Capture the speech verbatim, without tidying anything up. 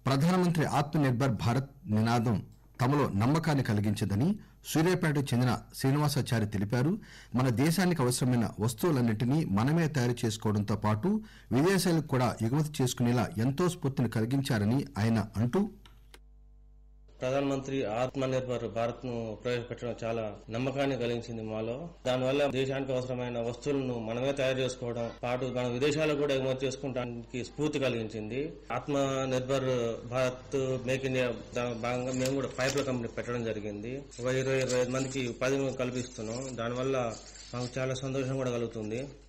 ప్రధానమంత్రి ఆత్మ నిర్భర్ భారత్ నినాదం తమలో నమ్మకాన్ని కలిగించిందని సూర్యాపేటకు చెందిన శ్రీనివాసాచారి తెలిపారు. మన దేశానికి అవసరమైన వస్తువులన్నింటినీ మనమే తయారు చేసుకోవడంతో పాటు విదేశాలకు కూడా ఎగుమతి చేసుకునేలా ఎంతో స్ఫూర్తిని కలిగించారని ఆయన అంటూ, ప్రధానమంత్రి ఆత్మ నిర్భర్ భారత్ ను ప్రవేశపెట్టడం చాలా నమ్మకాన్ని కలిగించింది మాలో. దానివల్ల దేశానికి అవసరమైన వస్తువులను మనమే తయారు చేసుకోవడం పాటు మన విదేశాలకు కూడా ఎగుమతి చేసుకోవడానికి స్ఫూర్తి కలిగించింది. ఆత్మ నిర్భర్ భారత్ మేక్ ఇండియా భాగంగా మేము కూడా పైపుల కంపెనీ పెట్టడం జరిగింది. ఒక ఇరవై ఇరవై ఐదు మందికి ఉపాధి కల్పిస్తున్నాం. దానివల్ల మాకు చాలా సంతోషం కూడా కలుగుతుంది.